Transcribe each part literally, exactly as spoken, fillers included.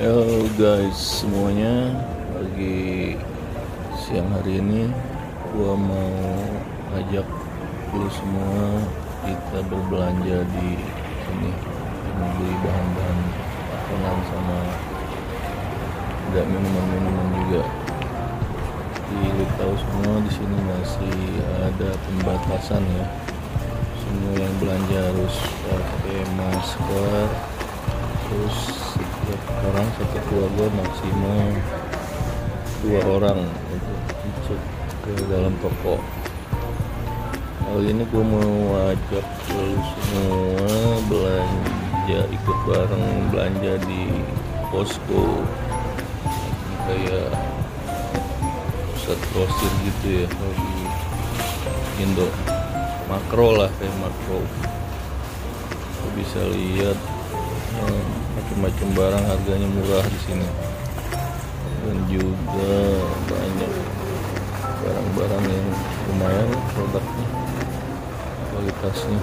Halo guys semuanya, pagi siang hari ini gua mau ajak lu semua kita berbelanja di sini, membeli bahan-bahan makanan sama ada minuman-minuman juga. Jadi lu tahu semua di sini masih ada pembatasan ya. Semua yang belanja harus pakai masker. Terus setiap orang satu keluarga maksimal dua orang untuk masuk ke dalam toko. Kali ini gue mau ajak lu semua belanja, ikut bareng belanja di Costco. Ini kayak pusat grosir gitu ya, kalau di Indo, makro lah, kayak makro. Lu bisa lihat hmm, macam-macam barang harganya murah di sini, dan juga banyak barang-barang yang lumayan produknya, kualitasnya.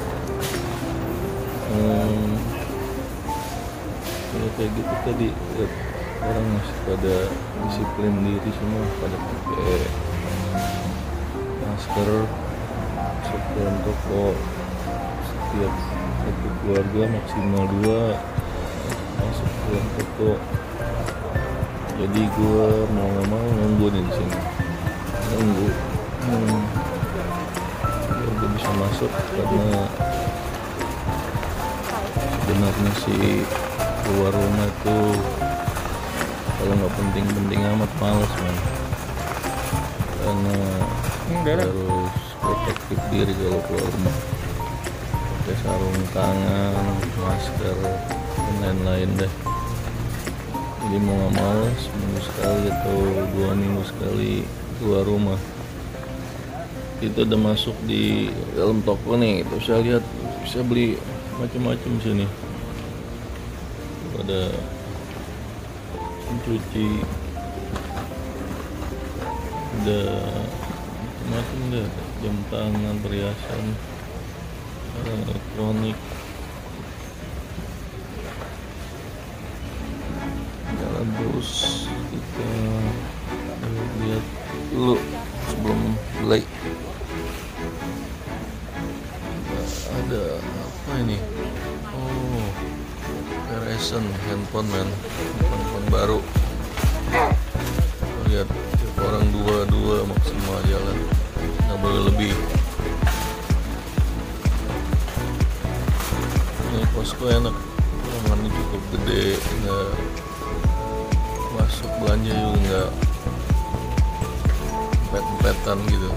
Hmm, ya kayak gitu tadi, lihat orang masih pada disiplin diri semua, pada pakai masker masuk dalam toko. Setiap satu keluarga maksimal dua masuk ke dalam toko. Jadi gue mau nggak mau nunggu nih di sini, nunggu hmm, biar gue bisa masuk, karena sebenarnya sih keluar rumah tuh kalau nggak penting-penting amat males man, karena harus protektif diri kalau keluar rumah, pakai sarung tangan, masker, dan lain-lain deh. Jadi mau nggak mau seminggu sekali atau dua minggu sekali keluar rumah. Kita udah masuk di dalam toko nih, terus saya lihat bisa beli macam-macam sini. Ada mencuci, ada macam-macam deh, jam tangan, perhiasan, barang elektronik. Jalan terus, kita lihat dulu sebelum beli. Ada apa ini? Oh, Verizon handphone man, handphone baru. Lihat, tiap orang dua-dua maksimal jalan, nggak boleh lebih. Ini Costco enak, ruangannya cukup gede, nggak masuk belanja juga nggak empet-empetan gitu.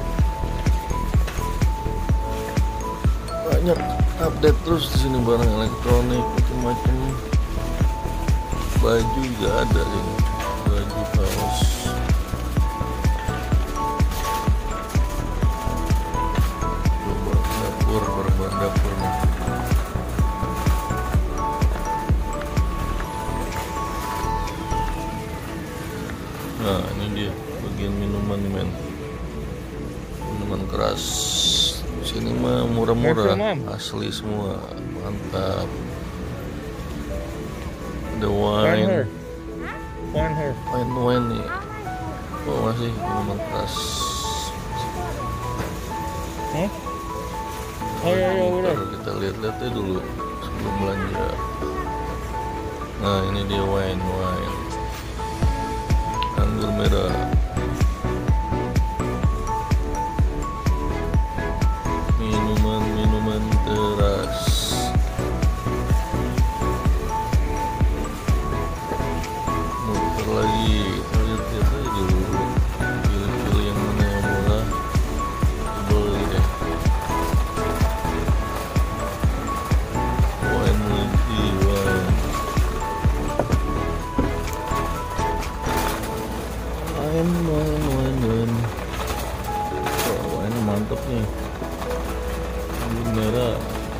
Banyak update terus di sini, barang elektronik macam-macam. Baju juga ada ini, baju kaos. Coba dapur, barang-barang dapur nih. Nah ini dia bagian minuman nih men, minuman keras. Sini mah murah-murah, asli semua, mantap. Ada wine, Wine her. wine, wine nih. Oh masih minuman keras. Huh? Oh iya iya udah. Ntar kita lihat-lihat aja dulu sebelum belanja. Nah ini dia wine, wine. Anggur merah. Minuman-minuman keras. Muter lagi, kita lihat-lihat aja dulu, pilih-pilih yang mana yang murah, beli deh. Wine lagi, wine. Wine, wine, wine, wine. Oh, wine mantap nih. Anggur merah.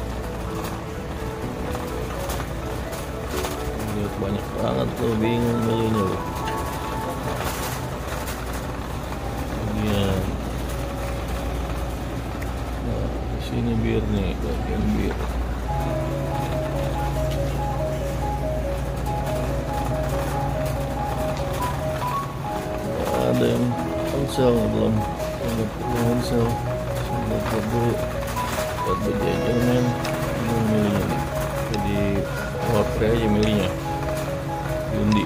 Lihat banyak banget tuh, bingung milihnya loh. Iya. Nah, di sini bir nih, bagian bir. ponsel belum belum ponsel sudah buat dulu buat berjajan men. Ini milihnya nih jadi lotre aja milihnya undi.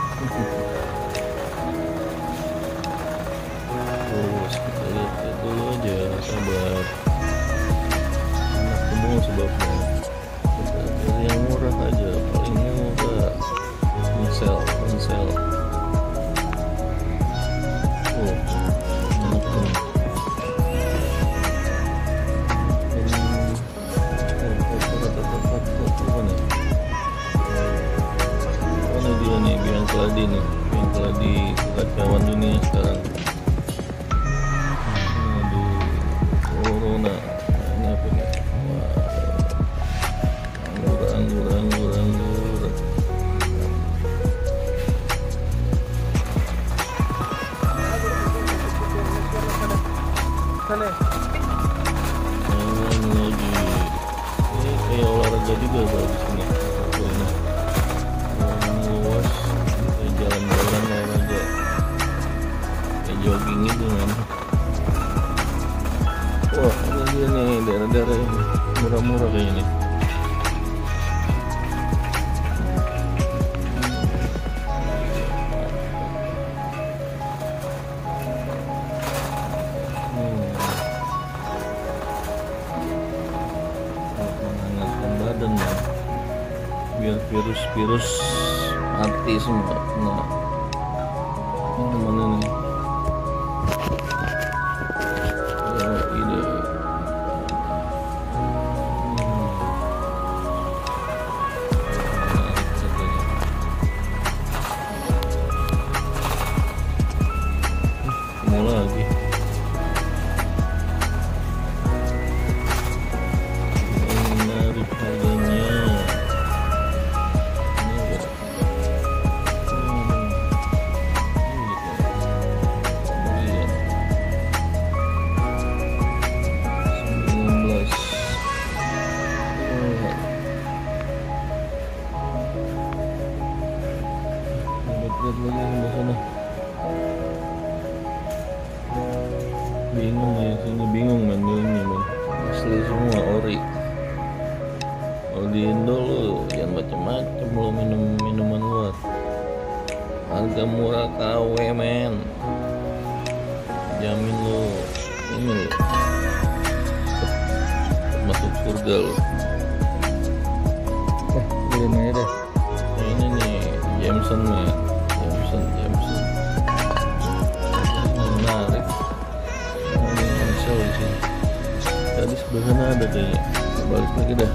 Terus kita lihat dulu aja sabar, enak semua sebabnya. Kita cari yang murah aja, paling murah ponsel ponsel. Oh enak nih. Dia nih biang keladi nih biang keladi kekacauan dunia sekarang. Aduh corona ini apa nih? Wah, anggur anggur anggur anggur. Main lagi ini kayak olahraga juga kalau di sini. Jalan-jalan olahraga kayak jogging itu kan. Wah ini nih daerah-daerah yang murah-murah kayak ini. hmm. Menghangatkan badan ya, biar virus-virus mati semua. Nah, ini mana nih? Oh, ini. Hmm. Mau lagi. Menarik harganya. Lihat lagi sebelah sana. Bingung ya sini, bingung men milihnya men. Asli semua ori. Kalau di Indo lu jangan macam-macam lo minum minuman luar. Harga murah K W men. Jamin lo ini lo masuk surga lo. Eh, beliin aja deh. Ini nih Jameson men. Jameson, Jameson. Menarik. Ini ponsel di sini. Tadi sebelah sana ada kayaknya. Balik lagi dah.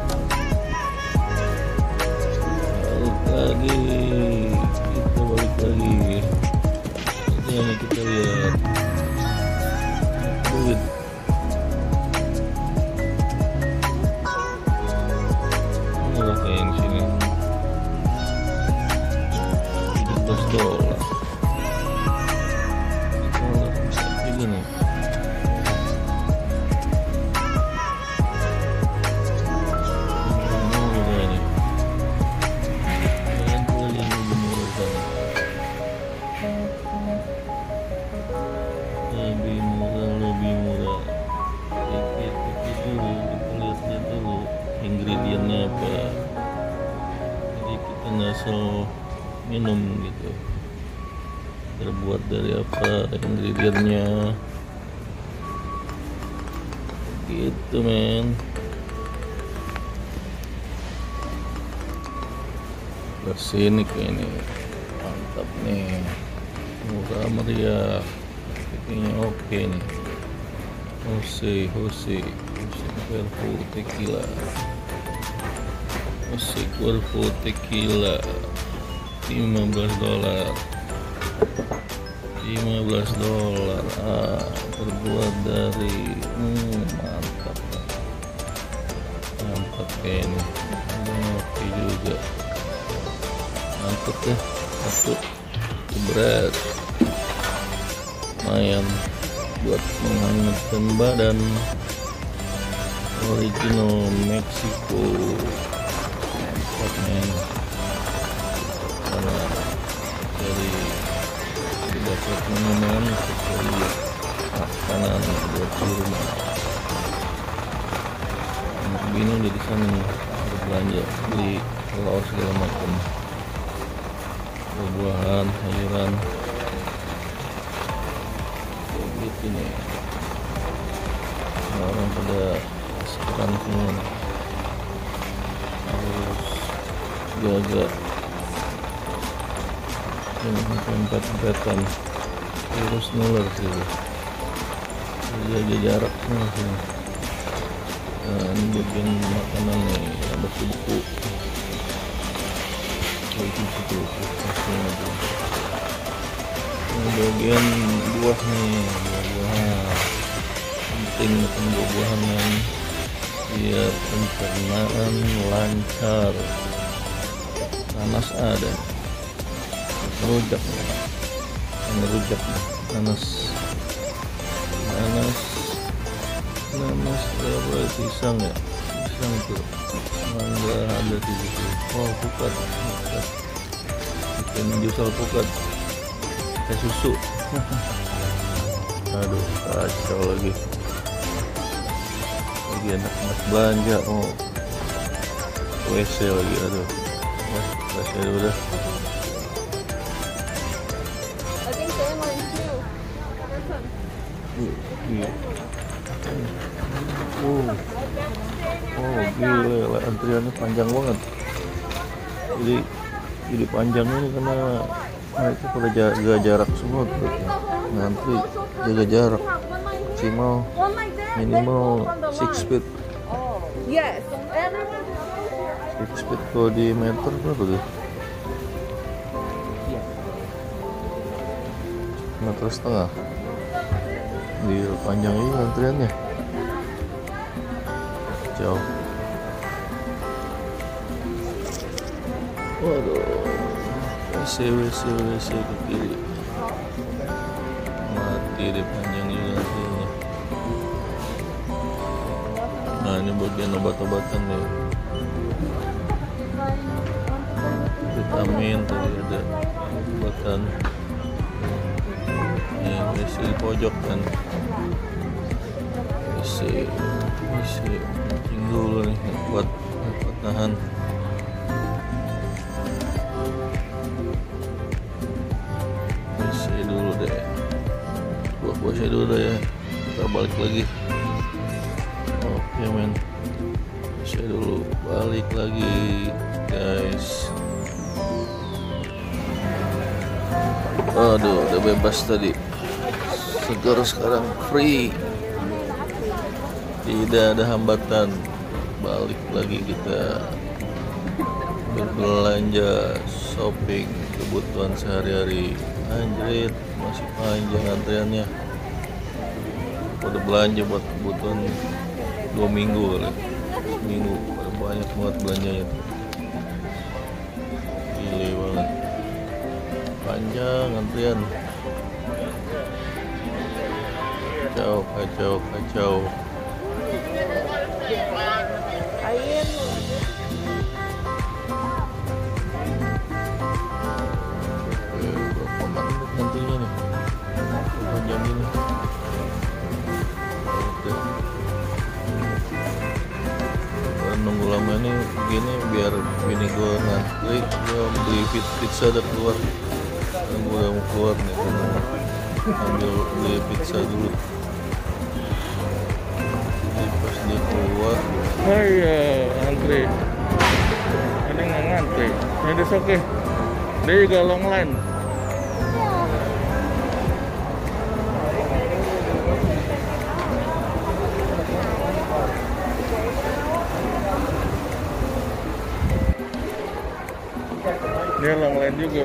Balik lagi. Kita balik lagi. Ini yang kita lihat. Duit. Ini lah kayak di sini. tujuh belas dolar. Dolar juga nih. Murah nih. Kalian tuh yang lebih murah sana. Lebih murah, lebih murah. Dikit, dikit dulu. Kita lihat-lihat dulu ingredientnya apa. Jadi kita nggak asal minum gitu, terbuat dari apa ingredientnya gitu men. Bersih ini mantap nih, murah meriah, kayaknya oke nih. Jose Jose Jose Cuervo Tequila, Jose Cuervo Tequila lima belas dolar, lima belas dolar. Ah, terbuat dari hmm, mantap mantap kayak ini. Oke juga mantap deh. Satu berat lumayan buat menghangatkan badan. Original Meksiko, mantap men. Karena dari dapat minuman kecuali makanan buat di rumah. Nah, begini udah di sana nih, berbelanja beli telur segala macam, buah-buahan, sayuran, kayak gitu nih. Nah, orang pada sekarang semua nih. Harus jaga tempat-tempatan virus nular sih, jaga jarak semua sih. Nah, ini bagian makanan nih, ada buku buku ini bagian buah nih, buah-buahan penting makan buah-buahan yang biar pencernaan lancar. Nanas ada, rujak, ini rujak, nanas, nanas, nanas apa? Pisang ya, pisang tuh, mangga ada di situ. Oh, pukat, pukat, bikin jus alpukat, kayak susu. Aduh, kacau lagi. Lagi anak-anak belanja, oh, W C lagi, aduh. W C dulu dah. Iya. Oh, oh gila, antriannya panjang banget. Jadi, jadi panjang ini karena mereka pada jaga jarak semua tuh. Ngantri jaga jarak. Maksimal minimal six feet. Yes. six feet kalau di meter berapa tuh? Meter setengah. Di panjang ini antriannya. Jauh. Waduh. W C W C W C ke kiri. Mati di panjang juga antriannya. Nah, ini bagian obat-obatan nih. Vitamin tadi ada obatan. Ini W C di pojok kan. W C, W C kencing dulu nih, kuat, kuat nahan. W C dulu deh, buat W C dulu deh ya. Kita balik lagi. Oke men, W C dulu, balik lagi guys. Aduh, udah bebas tadi. Segar sekarang, free. Tidak ada hambatan. Balik lagi kita berbelanja, shopping, kebutuhan sehari-hari. Anjrit, masih panjang antriannya. Pada belanja buat kebutuhan dua minggu kali. Minggu, pada banyak banget belanjanya. Gile banget. Panjang antrian, kacau kacau kacau. Air. Eh, berapa menit nantinya nih? Panjang ini. Oke. Kalau nunggu lama nih begini biar bini gue ngantri, gue beli pizza udah keluar. Gue udah mau keluar nih, ambil beli pizza dulu. Jadi pas dia keluar, Oh iya, antri. Ada nggak ngantri? Ini oke. Okay. Dia juga long line. Dia long line juga.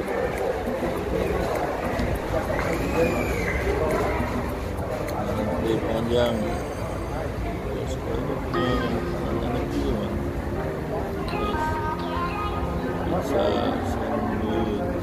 nanti panjang. Ya, sekarang dia anak-anak juga man. Bisa sandwich.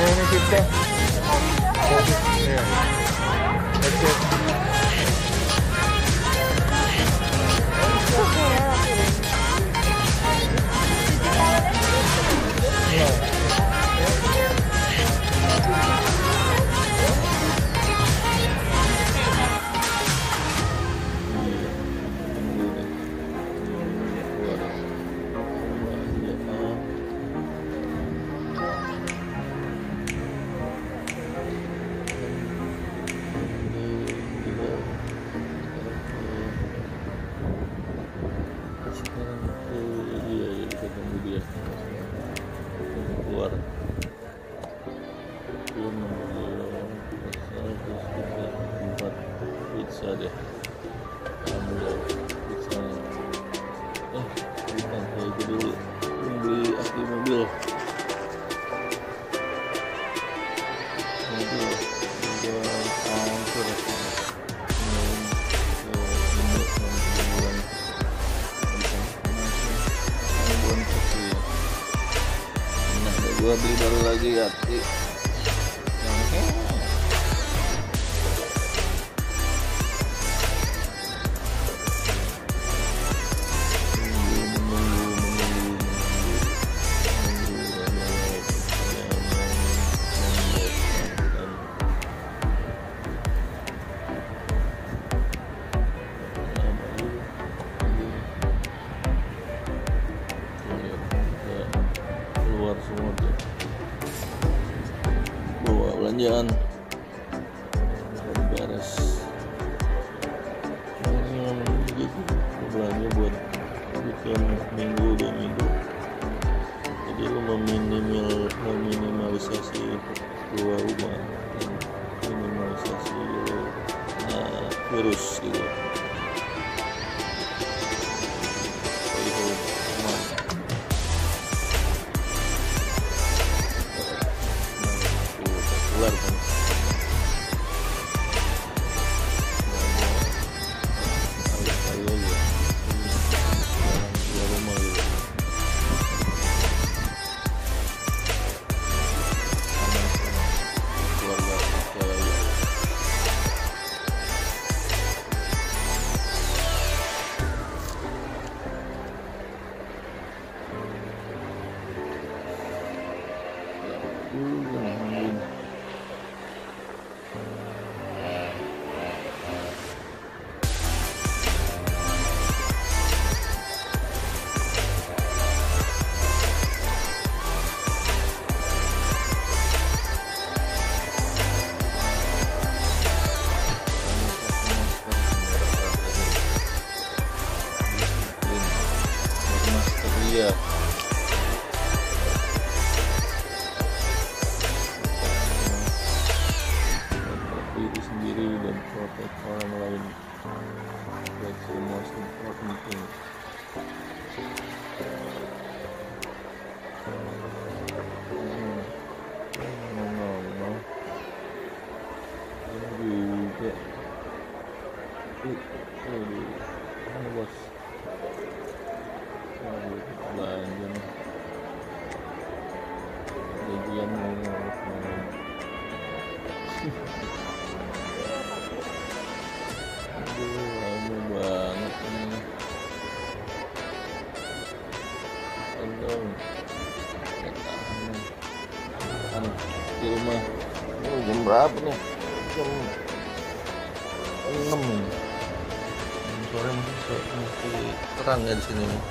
ini kita. Ya. Oke. Keluar empat pizza deh. Alhamdulillah pizza. Eh, bukan kayak itu dulu. Beli aki mobil. Mobil. Mobil angkut. Gua beli baru lagi hati keluar semua tuh. Bawa belanjaan beres. Ini gitu belanja buat weekend minggu dua minggu. Jadi lu meminimal meminimalisasi keluar rumah dan minimalisasi nah, virus gitu. Keluar kan kali aja keluar rumah gitu keluarga keluar aja. Iya. Diri sendiri dan protek orang lain. That's the most important thing. Ngomong-ngomong, ini juga. Uh, aduh, mana bos? Aduh, belanja nih. Gajian ngomong kemarin. Aduh, lama banget ini. Aduh, gak tahan. Tahan di rumah. Oh, jam berapa nih? Jam enam nih. Sore masih masih terang ya di sini nih.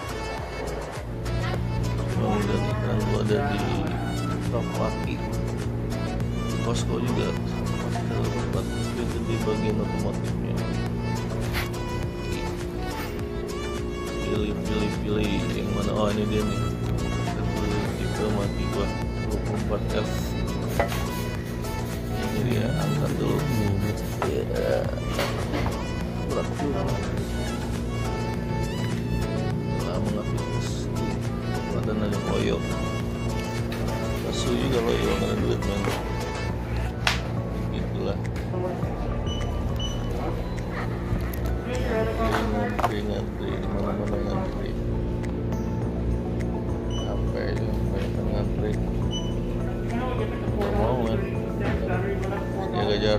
Oh, udah nih kan gua ada di Kawaki. Costco juga tempat itu di bagian otomotifnya. Pilih pilih pilih yang mana? Oh, ini dia nih. Tipe mati gua dua puluh empat F. Ini dia, angkat dulu. Ya. Berat juga. Lama nggak fitness. Badan aja loyo. Kasu juga loyo karena duit men. Gitulah. Ngantri ngantri di mana-mana ngantri. Sampai banyak ngantri. Mau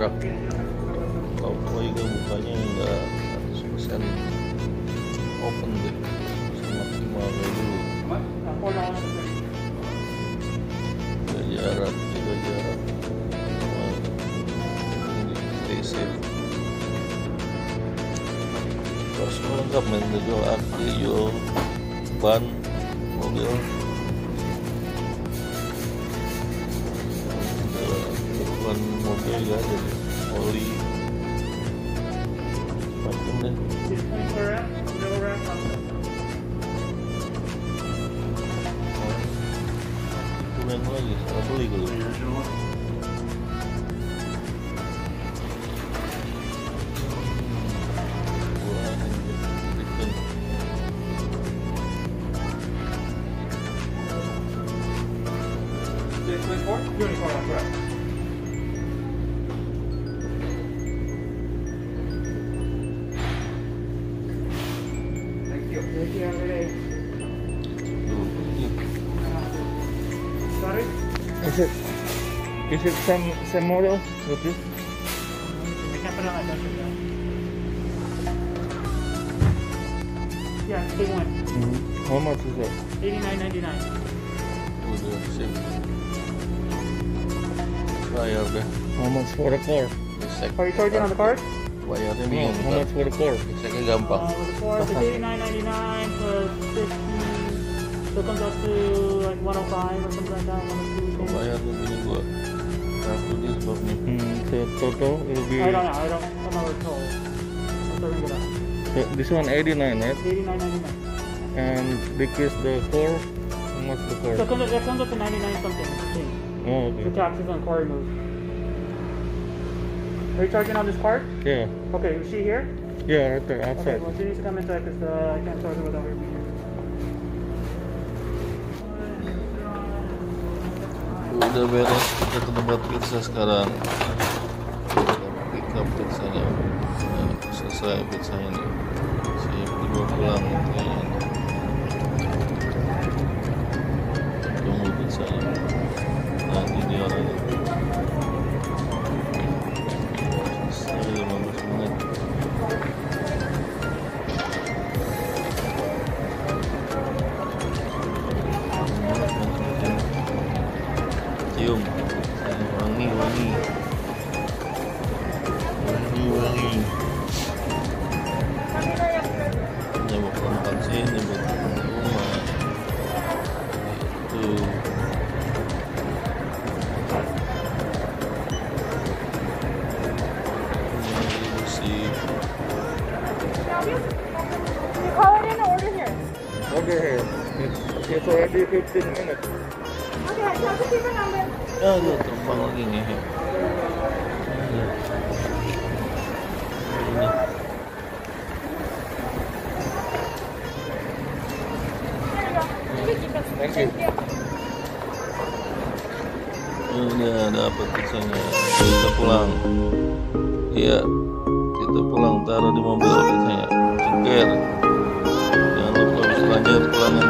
jarak. Kalau juga mukanya nggak seratus persen open deh, maksimal kayak dulu. Jaga jarak, jaga jarak. Ini stay safe. Terus lengkap main jual aki, jual ban mobil. Ban mobil ya, ada oli macam deh. Kurang lagi, salah beli kalau. Is it is it some same model with this? Yeah, same one. Mm-hmm. How much is it? eighty-nine ninety-nine. Udah sip. Bayar deh. How much for the car? Cek. Are you charging on the card? Bayarnya No, bingung. how much for the car? Ceknya gampang. Uh, with the card, it's eighty-nine ninety-nine plus fifty. So it comes up to like one oh five or something like that. one oh two. Bayarnya bini gua. Kartu dia sebabnya. Hmm, so total it will be. I don't know. I don't. I'm not recall. I'm sorry for that. So this one eighty-nine, right? eighty-nine ninety-nine. And decrease the car. How much the car? So it comes up, it comes up to ninety-nine something. I think. Oh, The okay. taxes on car removed. Are you charging on this card? Yeah, Okay, is she here? yeah, right there Okay, outside. well she needs to come inside because uh, I can't charge her without her being here. Udah beres, kita ke tempat pizza sekarang. Kita pick up pizzanya. Nah, selesai pizzanya nih. Siap dibawa pulang kayaknya. Tunggu pizzanya. Nah, ini dia orangnya. Selesai lima belas menit. Cium, wangi wangi, wangi wangi. Ini buat makan sini, buat rumah. Itu. Ini bersih. You call it in or order here? Okay, here. It's, it's already fifteen minutes. Okay, I have to keep your number. Ah, dia terbang lagi nih. Ada. Ini. Thank you. Udah dapat pizzanya. Kita pulang. Iya, kita pulang, taruh di mobil pizzanya. Ceker. Jangan lupa habis belanja pulang